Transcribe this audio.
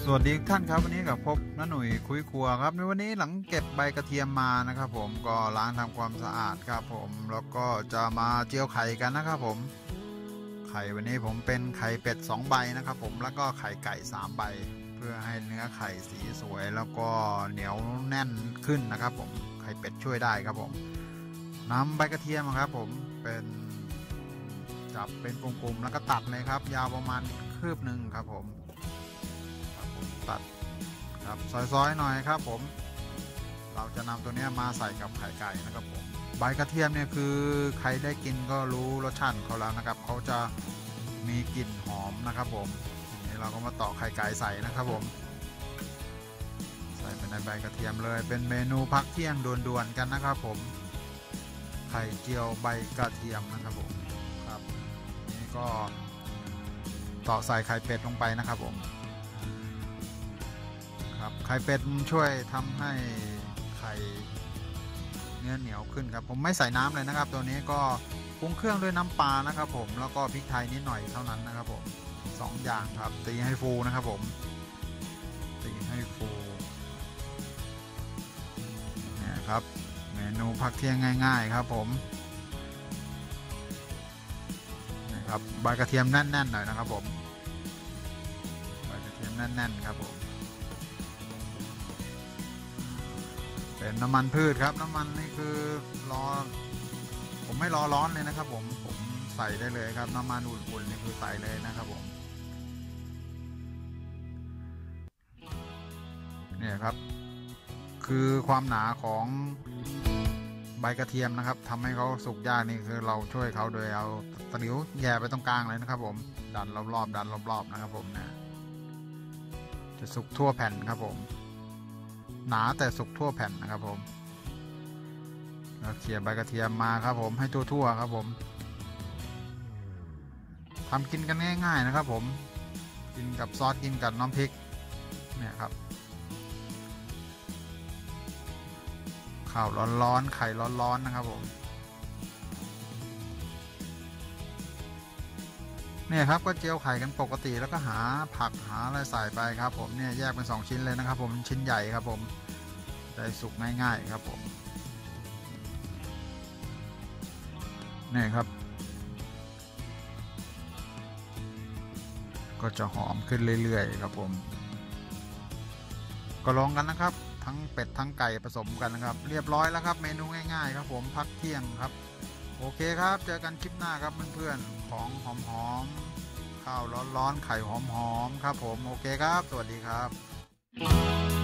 วัสดีท่านครับวันนี้กับพบน้าหนุ่ยคุยครัวครับในวันนี้หลังเก็บใบกระเทียมมานะครับผมก็ล้างทำความสะอาดครับผมแล้วก็จะมาเจียวไข่กันนะครับผมไข่วันนี้ผมเป็นไข่เป็ด2 ใบนะครับผมแล้วก็ไข่ไก่3 ใบเพื่อให้เนื้อไข่สีสวยแล้วก็เหนียวแน่นขึ้นนะครับผมไข่เป็ดช่วยได้ครับผมนำใบกระเทียมครับผมเป็นจับเป็นกลมๆแล้วก็ตัดเลยครับยาวประมาณคืบหนึ่งครับผมตัดครับซอยๆหน่อยครับผมเราจะนำตัวนี้มาใส่กับไข่ไก่นะครับผมใบกระเทียมเนี่ยคือใครได้กินก็รู้รสชาติเขาแล้วนะครับเขาจะมีกลิ่นหอมนะครับผมทีนี้เราก็มาต่อไข่ไก่ใส่นะครับผมใส่ไปในใบกระเทียมเลยเป็นเมนูพักเที่ยงด่วนๆกันนะครับผมไข่เจียวใบกระเทียมนะครับผมครับนี่ก็ต่อใส่ไข่เป็ดลงไปนะครับผมไข่เป็ดช่วยทำให้ไข่เนื้อเหนียวขึ้นครับผมไม่ใส่น้ำเลยนะครับตัวนี้ก็ปรุงเครื่องด้วยน้ำปลานะครับผมแล้วก็พริกไทยนิดหน่อยเท่านั้นนะครับผม2 อย่างครับตีให้ฟูนะครับผมตีให้ฟูเนี่ยครับเมนูพักเที่ยงง่ายๆครับผมนี่ครับใบกระเทียมแน่นๆหน่อยนะครับผมใบกระเทียมแน่นๆครับผมเป็นน้ำมันพืชครับน้ำมันนี่คือผมไม่รอร้อนเลยนะครับผมใส่ได้เลยครับน้ำมันอุ่นๆนี่คือใส่เลยนะครับผมเนี่ยครับคือความหนาของใบกระเทียมนะครับทำให้เขาสุกยากนี่คือเราช่วยเขาโดยเอาตะหลิวแย่ไปตรงกลางเลยนะครับผมดันรอบๆดันรอบๆนะครับผมเนี่ยจะสุกทั่วแผ่นครับผมหนาแต่สุกทั่วแผ่นนะครับผมแล้วเขี่ยใบกระเทียมมาครับผมให้ทั่วๆครับผมทำกินกันง่ายๆนะครับผมกินกับซอสกินกับน้ำพริกเนี่ยครับข้าวร้อนๆไข่ร้อนๆนะครับผมเนี่ยครับก็เจียวไข่กันปกติแล้วก็หาผักหาอะไรใส่ไปครับผมเนี่ยแยกเป็น2 ชิ้นเลยนะครับผมชิ้นใหญ่ครับผมได้สุกง่ายๆครับผมนี่ครับก็จะหอมขึ้นเรื่อยๆครับผมก็ลองกันนะครับทั้งเป็ดทั้งไก่ผสมกันนะครับเรียบร้อยแล้วครับเมนูง่ายๆครับผมพักเที่ยงครับโอเคครับเจอกันคลิปหน้าครับเพื่อนๆของหอมๆข้าวร้อนๆไข่หอมๆครับผมโอเคครับสวัสดีครับ